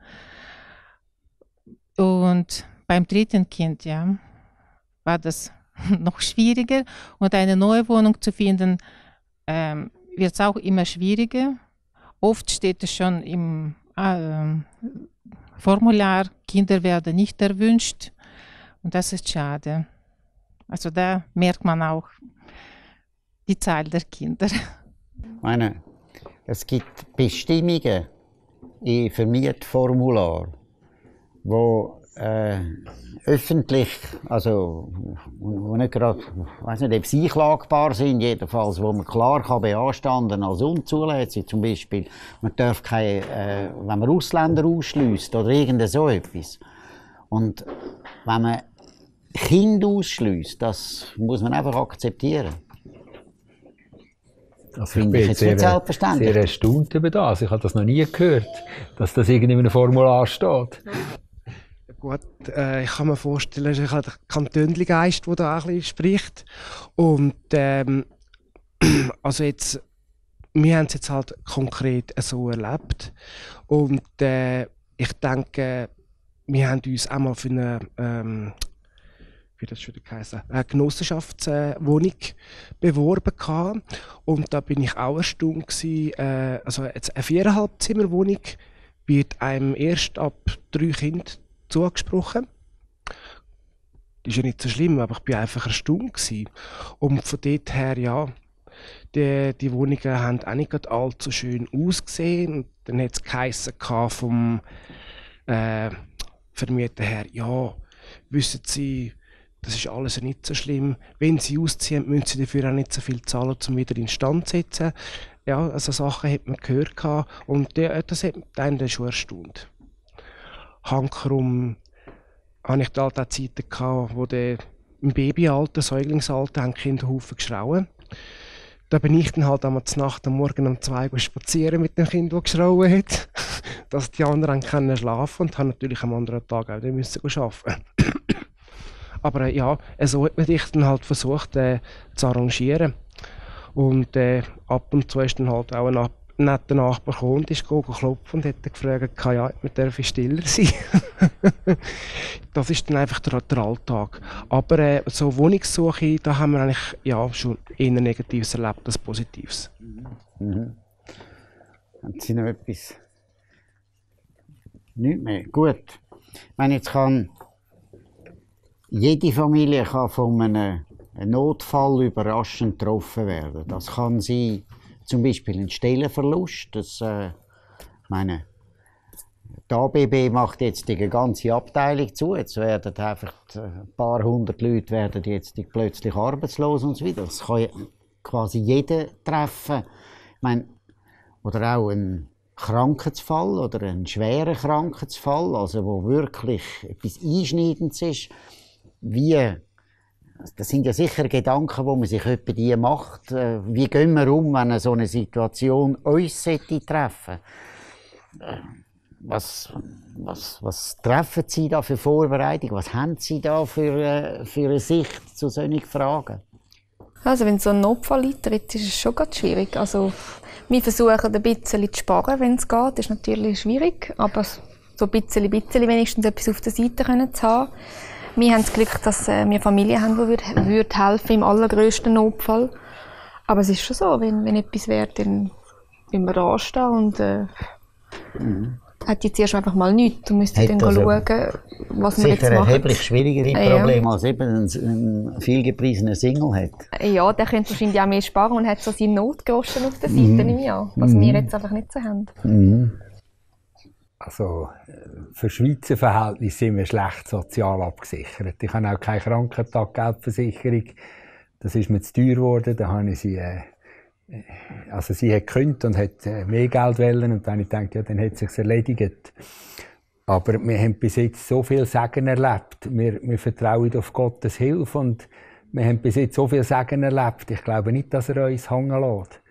D: Und beim 3. Kind, ja, war das noch schwieriger. Und eine neue Wohnung zu finden, wird es auch immer schwieriger. Oft steht es schon im Formular, Kinder werden nicht erwünscht. Und das ist schade. Also da merkt man auch die Zahl der Kinder.
A: Ich meine, es gibt Bestimmungen im Vermietformular, wo öffentlich, also wo nicht gerade, ich weiss nicht, ob sie einklagbar sind, jedenfalls, wo man klar kann beanstanden als unzulässig. Zum Beispiel, man darf keine, wenn man Ausländer ausschliesst oder irgend so etwas. Und wenn man Kinder ausschliesst, das muss man einfach akzeptieren.
E: Also ich bin jetzt sehr erstaunt über das. Ich habe das noch nie gehört, dass das irgendwie in einem Formular steht.
C: Gut, ich kann mir vorstellen, es ist halt der Kantönli-Geist, der da ein bisschen spricht. Und also jetzt, wir haben es jetzt halt konkret so erlebt. Und ich denke, wir haben uns einmal für eine wie das schon geheißen, eine Genossenschaftswohnung beworben gehabt. Und da bin ich auch erstaunt gewesen. Also jetzt eine 4,5 Zimmerwohnung wird einem erst ab 3 Kindern zugesprochen. Das ist ja nicht so schlimm, aber ich bin einfach erstaunt gewesen. Und von dort her, ja, die Wohnungen haben auch nicht allzu schön ausgesehen. Und dann hat es geheissen vom Vermieter her, ja, wissen Sie, das ist alles nicht so schlimm. Wenn Sie ausziehen, müssen Sie dafür auch nicht so viel zahlen, um wieder instand zu setzen. Ja, also Sachen hat man gehört und das hat einen dann schon erstaunt. Hankerum hatte ich da auch Zeiten gehabt, wo im Babyalter, Säuglingsalter, haben die Kinder Haufen geschrauen. Da bin ich dann halt am Morgen um 2 Uhr spazieren mit dem Kind, das geschrauen hat, dass die anderen können schlafen und haben natürlich am anderen Tag auch arbeiten müssen. Aber ja, so hat man sich dann halt versucht zu arrangieren. Und ab und zu ist dann halt auch ein netter Nachbar gekommen und ist klopfen und hat gefragt, ja, man darf stiller sein. Das ist dann einfach der Alltag. Aber so Wohnungssuche, da haben wir eigentlich ja, schon eher Negatives erlebt als Positives.
A: Mhm. Haben Sie noch etwas? Nicht mehr. Gut. Ich meine, jetzt kann Jede Familie kann von einem Notfall überraschend getroffen werden. Das kann sein, zum Beispiel ein Stellenverlust. Das, meine, die ABB macht jetzt die ganze Abteilung zu. Jetzt werden einfach ein paar hundert Leute werden jetzt plötzlich arbeitslos und so weiter. Das kann quasi jeden treffen. Ich meine, oder auch ein Krankheitsfall oder ein schwerer Krankheitsfall, also wo wirklich etwas Einschneidendes ist. Das sind ja sicher Gedanken, die man sich etwa die macht. Wie gehen wir um, wenn so eine Situation uns treffen sollte? Was treffen Sie da für Vorbereitung? Was haben Sie da für eine Sicht zu solchen Fragen?
B: Also wenn so ein Notfall eintritt, ist es schon ganz schwierig. Also wir versuchen ein bisschen zu sparen, wenn es geht. Das ist natürlich schwierig, aber so ein bisschen wenigstens etwas auf der Seite zu haben. Wir haben das Glück, dass wir eine Familie haben, die würde helfen im allergrößten Notfall. Aber es ist schon so, wenn etwas wäre, dann müssen wir da stehen und hat jetzt erst einfach mal nichts. Du müsstest dann schauen, was wir jetzt machen.
A: Sicher erheblich schwierigere Probleme, als eben ein vielgepreisener Single hat.
B: Ja, der könnte wahrscheinlich auch mehr sparen und hat so seinen Notgroschen auf der Seite im Jahr, was wir jetzt einfach nicht so haben.
E: Also für Schweizer Verhältnisse sind wir schlecht sozial abgesichert. Ich habe auch keine Krankentaggeldversicherung. Das ist mir zu teuer geworden. Da habe ich sie also sie hat gekündigt und hat mehr Geld wollen und dann habe ich gedacht, ja, dann hat es sich erledigt. Aber wir haben bis jetzt so viel Segen erlebt. Wir vertrauen auf Gottes Hilfe und wir haben bis jetzt so viel Segen erlebt. Ich glaube nicht, dass er uns hängen lässt.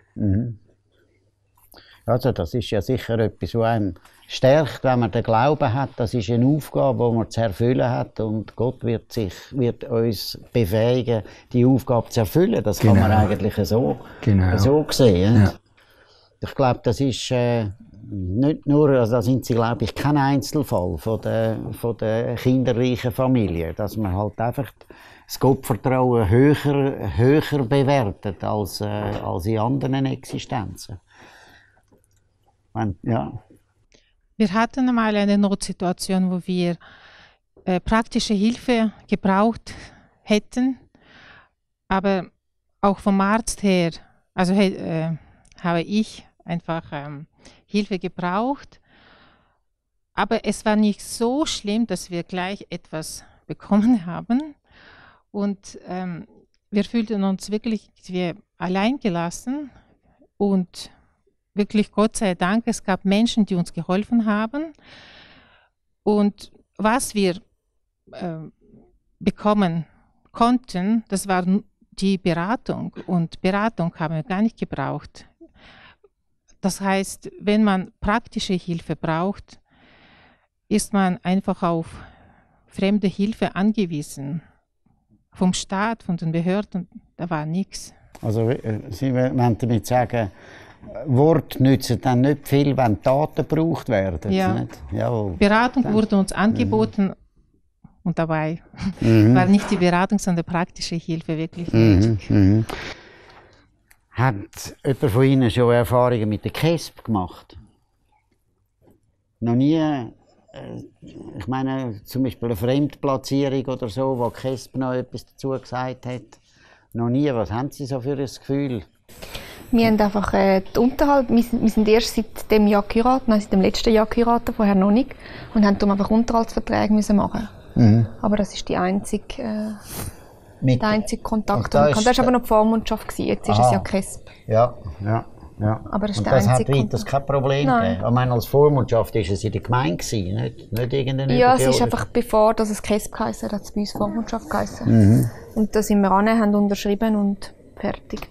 A: Also das ist ja sicher etwas, was einen stärkt, wenn man den Glauben hat. Das ist eine Aufgabe, die man zu erfüllen hat und Gott wird uns befähigen, die Aufgabe zu erfüllen. Das kann man eigentlich so sehen. Ja. Ich glaube, das ist nicht nur, also da sind sie, glaube ich, kein Einzelfall von der kinderreichen Familie, dass man halt einfach das Gottvertrauen höher bewertet als in anderen Existenzen. Ja.
D: Wir hatten einmal eine Notsituation, wo wir praktische Hilfe gebraucht hätten, aber auch vom Arzt her, also habe ich einfach Hilfe gebraucht, aber es war nicht so schlimm, dass wir gleich etwas bekommen haben und wir fühlten uns wirklich allein gelassen und wirklich, Gott sei Dank, es gab Menschen, die uns geholfen haben. Und was wir bekommen konnten, das war die Beratung. Und Beratung haben wir gar nicht gebraucht. Das heißt, wenn man praktische Hilfe braucht, ist man einfach auf fremde Hilfe angewiesen. Vom Staat, von den Behörden, da war nichts.
A: Also Sie wollen damit sagen, Worte nützen dann nicht viel, wenn Taten gebraucht werden.
D: Ja. Beratung wurde uns angeboten und dabei war nicht die Beratung, sondern praktische Hilfe wirklich nötig.
A: Hat jemand von Ihnen schon Erfahrungen mit der KESB gemacht? Noch nie? Ich meine, zum Beispiel eine Fremdplatzierung oder so, wo die KESB noch etwas dazu gesagt hat. Noch nie. Was haben Sie so für ein Gefühl?
B: Wir haben einfach den Unterhalt. Wir sind erst seit dem Jahr geheiratet, nein, seit dem letzten Jahr geheiratet, vorher noch nicht. Und haben darum einfach Unterhaltsverträge müssen machen. Aber das ist der einzige Kontakt. Das war aber noch die Vormundschaft. Jetzt ist es ja KESB.
A: Ja.
B: Aber das ist
A: und das hat weiter kein Problem gegeben. Ich meine, als Vormundschaft war es in der Gemeinde, nicht irgendeine.
B: Ja, es ist einfach bevor dass es KESB geheißen hat, es bei uns Vormundschaft geheißen. Und da sind wir ran, haben unterschrieben und fertig.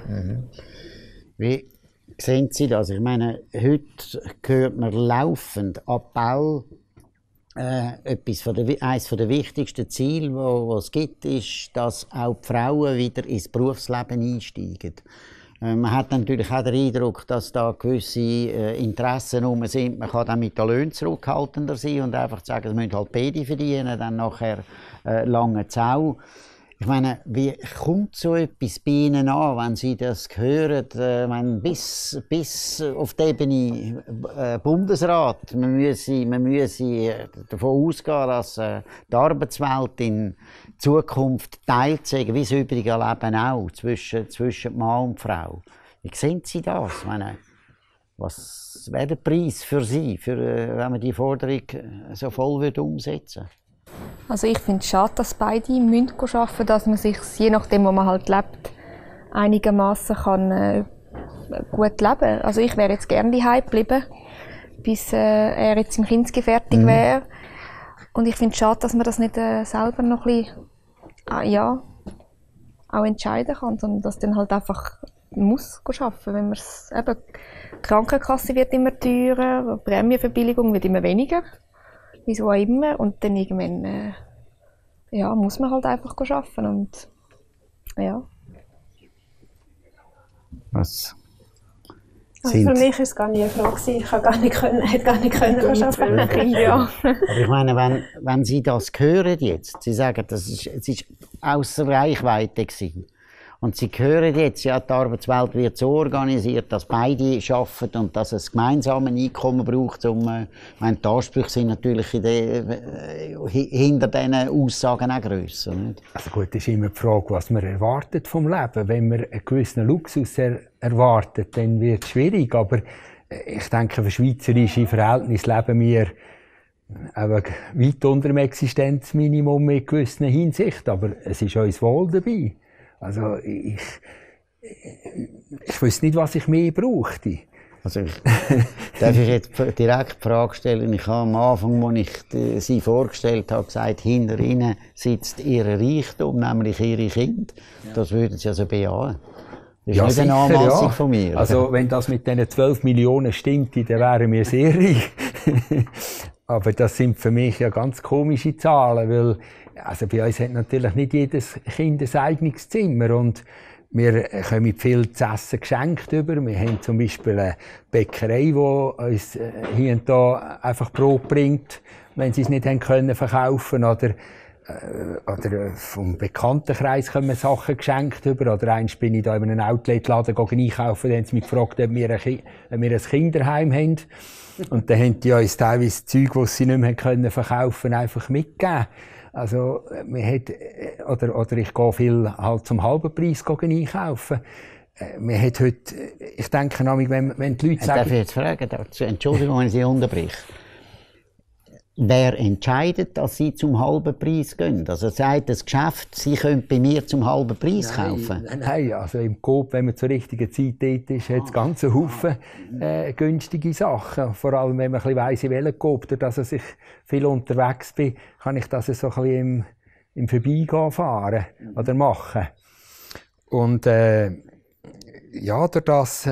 A: Wie sehen Sie das? Ich meine, heute hört man laufend Appell. Eines der wichtigsten Ziele, die es gibt, ist, dass auch die Frauen wieder ins Berufsleben einsteigen. Man hat natürlich auch den Eindruck, dass da gewisse Interessen herum sind. Man kann dann mit den Löhnen zurückhaltender sein und einfach sagen, es müssen halt beide verdienen, dann nachher lange Zau. Ich meine, wie kommt so etwas bei Ihnen an, wenn Sie das hören? Bis auf die Ebene Bundesrat. Man müsse davon ausgehen, dass die Arbeitswelt in Zukunft teilt sei, wie das übrige Leben auch, zwischen Mann und Frau. Wie sehen Sie das? Ich meine, was wäre der Preis für Sie, wenn man die Forderung so voll umsetzen würde?
B: Also ich finde es schade, dass beide arbeiten müssen, dass man sich, je nachdem, wo man halt lebt, einigermaßen gut leben kann. Also ich wäre jetzt gerne daheim geblieben, bis er jetzt im Kinski fertig wäre. Und ich finde es schade, dass man das nicht selber noch ein bisschen, auch entscheiden kann, sondern dass dann halt einfach muss arbeiten, wenn man es eben, die Krankenkasse wird immer teurer, die Prämienverbilligung wird immer weniger, wieso auch immer, und dann irgendwann muss man halt einfach arbeiten und ja.
A: Was?
F: Also für mich war es gar nie eine Frage. Ich hätte gar nicht arbeiten.
B: Ja.
A: Aber ich meine, wenn Sie das hören jetzt, Sie sagen, es ist ausser Reichweite gewesen. Und Sie hören jetzt, ja, die Arbeitswelt wird so organisiert, dass beide arbeiten und dass es gemeinsame Einkommen braucht. Die Ansprüche sind natürlich hinter diesen Aussagen auch grösser. Nicht?
E: Also gut, das ist immer die Frage, was man erwartet vom Leben. Wenn man einen gewissen Luxus erwartet, dann wird es schwierig. Aber ich denke, für schweizerische Verhältnisse leben wir weit unter dem Existenzminimum in gewissen Hinsicht. Aber es ist uns wohl dabei. Also ich wüsste nicht, was ich mehr brauchte.
A: Also darf ich jetzt direkt die Frage stellen? Ich habe am Anfang, als ich Sie vorgestellt habe, gesagt, hinter Ihnen sitzt Ihr Reichtum, nämlich Ihre Kinder. Das würden Sie also bejahen. Das ist nicht eine Anmassung von mir.
E: Also wenn das mit diesen 12 Millionen stimmt, dann wären wir sehr reich. Aber das sind für mich ja ganz komische Zahlen, weil also bei uns hat natürlich nicht jedes Kind ein eigenes Zimmer und wir kommen viel zu essen geschenkt über. Wir haben zum Beispiel eine Bäckerei, die uns hier und da einfach Brot bringt, wenn sie es nicht haben können verkaufen oder vom Bekanntenkreis kommen Sachen geschenkt über. Oder einst bin ich da in einem Outletladen einkaufen, da haben sie mich gefragt, ob wir ein Kinderheim haben. Und dann haben die uns teilweise Zeug, das sie nicht mehr können verkaufen, einfach mitgegeben. Also, oder ich gehe viel halt zum halben Preis einkaufen. Man hat heute, ich denke nämlich, wenn die Leute sagen...
A: Darf ich jetzt fragen, Entschuldigung, wenn ich Sie unterbreche. Wer entscheidet, dass Sie zum halben Preis gehen? Also sagt das Geschäft, Sie können bei mir zum halben Preis kaufen?
E: Nein, also im Coop, wenn man zur richtigen Zeit dort ist, hat es ganze Haufen günstige Sachen. Vor allem, wenn man ein bisschen weiss, in welchem Coop, dadurch, dass ich viel unterwegs bin, kann ich das so ein bisschen im Vorbeigehen fahren oder machen. Und ja, durch das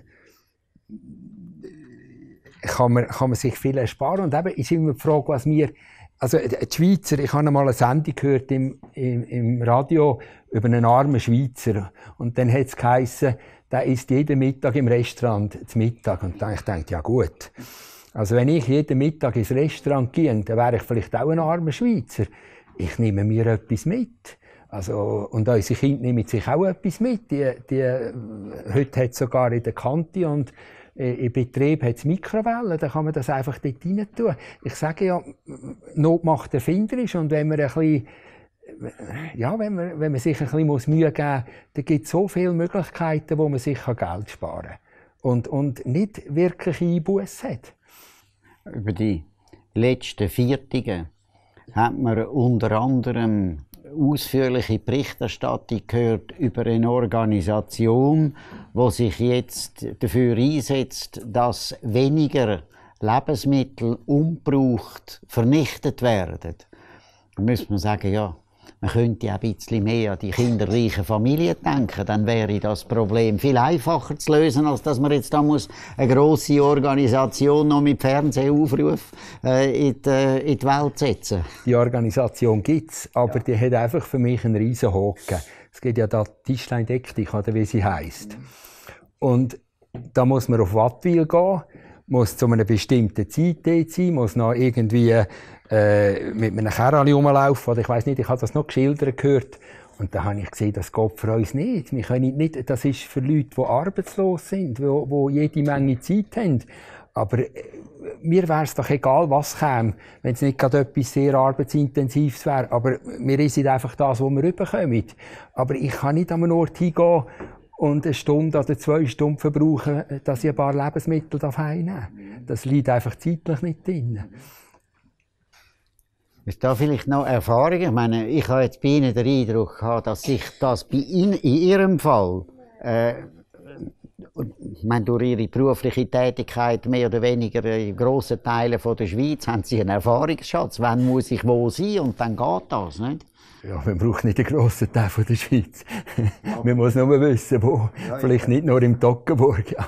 E: kann man sich viel ersparen. Und eben ist immer die Frage, was wir, also die Schweizer, ich habe einmal eine Sendung gehört im Radio über einen armen Schweizer. Und dann hat es geheissen, der isst jeden Mittag im Restaurant zu Mittag. Und dann habe ich gedacht, ja gut. Also wenn ich jeden Mittag ins Restaurant gehe, dann wäre ich vielleicht auch ein armer Schweizer. Ich nehme mir etwas mit. Also, und unsere Kinder nehmen sich auch etwas mit. Heute hat es sogar in der Kante und im Betrieb hat es Mikrowellen, da kann man das einfach dort rein tun. Ich sage ja, Not macht erfinderisch und wenn man ein bisschen, ja, wenn man sich ein bisschen Mühe geben muss, dann gibt es so viele Möglichkeiten, wo man sich Geld sparen kann und nicht wirklich Einbußen hat.
A: Über die letzten Viertige hat man unter anderem ausführliche Berichterstattung gehört über eine Organisation, die sich jetzt dafür einsetzt, dass weniger Lebensmittel ungebraucht vernichtet werden. Da müsste man sagen, ja, man könnte auch ein bisschen mehr an die kinderreichen Familien denken, dann wäre das Problem viel einfacher zu lösen, als dass man jetzt da muss eine grosse Organisation noch mit Fernsehaufruf in die Welt setzen.
E: Die Organisation gibt es, aber die hat einfach für mich einen riesen Haken. Es gibt ja da Tischlein deck dich, oder wie sie heisst. Und da muss man auf Wattwil gehen, muss zu einer bestimmten Zeit dort sein, muss noch irgendwie mit einem Kerl rumlaufen, oder ich weiss nicht, ich habe das noch geschildert gehört. Und da habe ich gesehen, das geht für uns nicht. Wir können nicht. Das ist für Leute, die arbeitslos sind, die jede Menge Zeit haben. Aber mir wäre es doch egal, was käme, wenn es nicht gerade etwas sehr arbeitsintensives wäre. Aber wir essen einfach das, was wir überkommen. Aber ich kann nicht an einen Ort hingehen und 1 Stunde oder 2 Stunden verbrauchen, dass ich ein paar Lebensmittel heimnehmen darf. Das liegt einfach zeitlich nicht drin.
A: Ist da vielleicht noch Erfahrung? Ich meine, ich habe jetzt bei Ihnen den Eindruck gehabt, dass sich das bei Ihnen, in Ihrem Fall, ich meine, durch Ihre berufliche Tätigkeit mehr oder weniger in grossen Teilen von der Schweiz haben Sie einen Erfahrungsschatz. Wann muss ich wo sein und dann geht das, nicht?
E: Ja, man braucht nicht einen grossen Teil von der Schweiz. Man muss nur wissen, wo. Ja, vielleicht nicht nur im Toggenburg. Ja.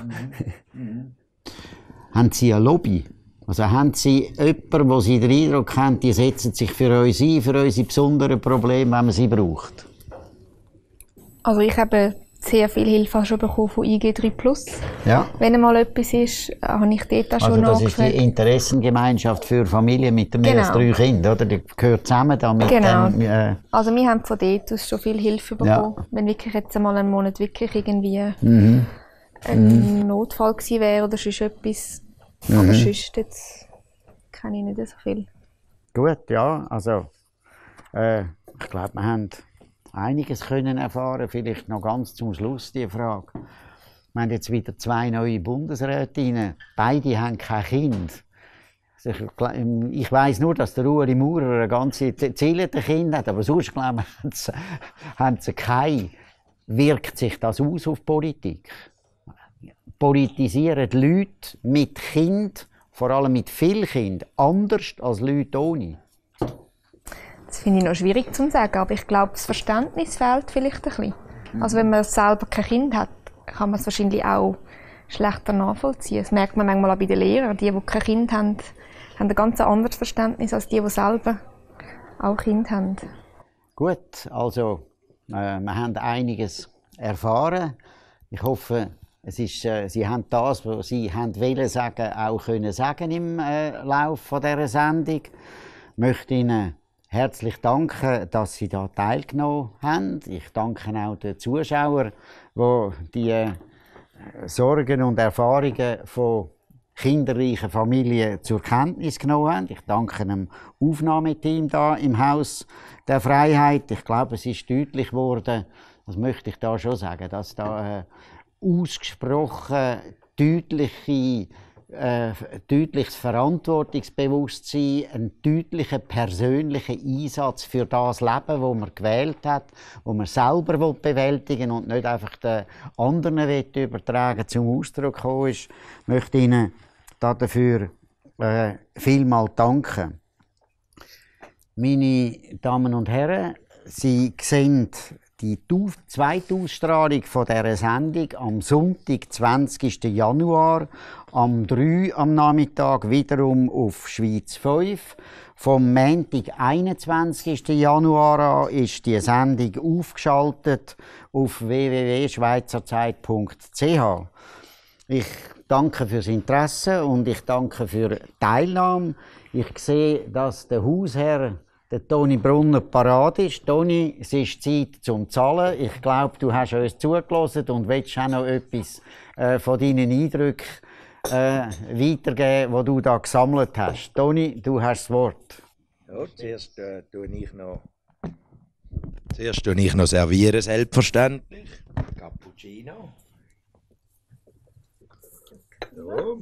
A: Haben Sie ein Lobby? Also haben Sie jemanden, wo Sie den Eindruck haben, die setzen sich für uns ein, für unsere besonderen Probleme, wenn man sie braucht?
B: Also ich habe sehr viel Hilfe schon bekommen von IG3+.
A: Ja.
B: Wenn einmal etwas ist, habe ich dort auch schon
A: nachgefragt. Das ist die Interessengemeinschaft für Familien mit mehr als 3 Kindern, oder? Die gehört zusammen da mit
B: dem, Also wir haben von dort aus schon viel Hilfe bekommen. Ja. Wenn wirklich jetzt einmal einen Monat wirklich irgendwie ein Notfall gewesen wäre oder sonst etwas. Aber sonst jetzt kenne ich nicht so viel.
A: Gut, ja, also ich glaube, wir haben einiges können erfahren. Vielleicht noch ganz zum Schluss die Frage. Wir haben jetzt wieder 2 neue Bundesrätinnen. Beide haben kein Kind. Also ich weiss nur, dass der Ueli Maurer ein ganz zählende Kind hat, aber sonst glaube ich, haben sie kein. Wirkt sich das aus auf die Politik? Politisieren die Leute mit Kind, vor allem mit viel Kind, anders als Leute ohne?
B: Das finde ich noch schwierig zu sagen, aber ich glaube, das Verständnis fehlt vielleicht ein bisschen. Also wenn man selber kein Kind hat, kann man es wahrscheinlich auch schlechter nachvollziehen. Das merkt man manchmal auch bei den Lehrern. Die kein Kind haben, haben ein ganz anderes Verständnis als die selber auch Kind haben.
A: Gut, also wir haben einiges erfahren. Ich hoffe, Sie haben das, was Sie wollen sagen, auch können sagen im Lauf dieser Sendung. Ich möchte Ihnen herzlich danken, dass Sie da teilgenommen haben. Ich danke auch den Zuschauern, die die Sorgen und Erfahrungen von kinderreichen Familien zur Kenntnis genommen haben. Ich danke dem Aufnahmeteam da im Haus der Freiheit. Ich glaube, es ist deutlich geworden, das möchte ich da schon sagen, dass da ausgesprochen deutliches Verantwortungsbewusstsein, ein deutlicher persönlicher Einsatz für das Leben, das man gewählt hat, das man selber bewältigen will und nicht einfach den anderen übertragen zum Ausdruck gekommen ist. Ich möchte Ihnen dafür vielmals danken. Meine Damen und Herren, Sie sehen die zweite Ausstrahlung dieser Sendung am Sonntag, 20. Januar, am 3 am Nachmittag wiederum auf Schweiz 5. Vom Montag, 21. Januar an ist die Sendung aufgeschaltet auf www.schweizerzeit.ch. Ich danke fürs Interesse und ich danke für die Teilnahme. Ich sehe, dass der Hausherr der Toni Brunner parat ist. Toni, es ist Zeit zum Zahlen. Ich glaube, du hast uns zugelassen und willst auch noch etwas von deinen Eindrücken weitergeben, die du da gesammelt hast. Toni, du hast das Wort.
G: Ja, zuerst tue ich noch servieren, selbstverständlich. Cappuccino. So.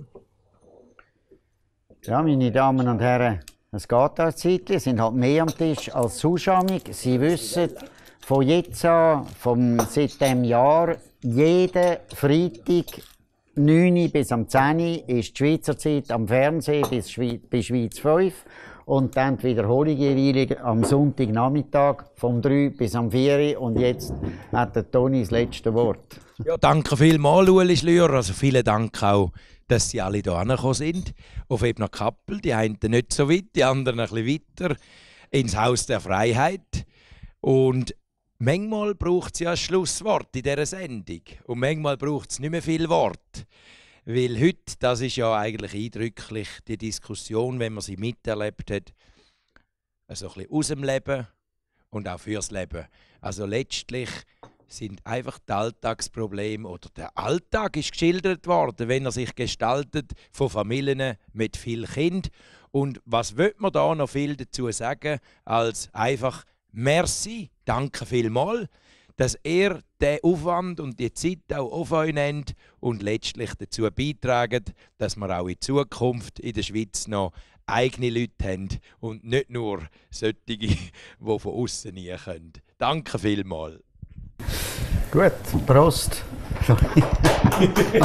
A: Ja, meine Damen und Herren, es geht auch Zeit, es sind halt mehr am Tisch als Zuschauung. Sie wissen, von jetzt an, seit diesem Jahr, jeden Freitag 9 bis am 10 ist die Schweizer Zeit am Fernsehen bis Schweiz 5. Und dann die Wiederholung jeweils am Sonntagnachmittag vom 3 bis am 4. Und jetzt hat der Toni das letzte Wort.
G: Ja, danke vielmals, Ueli Schlürer. Also vielen Dank auch, dass Sie alle hier angekommen sind. Auf Ebner Kappel, die einen nicht so weit, die anderen ein bisschen weiter, ins Haus der Freiheit. Und manchmal braucht es ja ein Schlusswort in dieser Sendung. Und manchmal braucht es nicht mehr viel Wort. Weil heute, das ist ja eigentlich eindrücklich, die Diskussion, wenn man sie miterlebt hat, also ein bisschen aus dem Leben und auch fürs Leben. Also letztlich sind einfach die Alltagsprobleme oder der Alltag ist geschildert worden, wenn er sich gestaltet von Familien mit viel Kind. Und was will man da noch viel dazu sagen, als einfach Merci, danke vielmals, dass ihr den Aufwand und die Zeit auch auf euch nehmt und letztlich dazu beitragt, dass wir auch in Zukunft in der Schweiz noch eigene Leute haben und nicht nur solche, die von außen nie können. Danke vielmals.
A: Gut, Prost.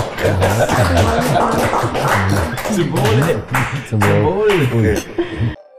G: Zum Wohl.
E: Zum Wohl.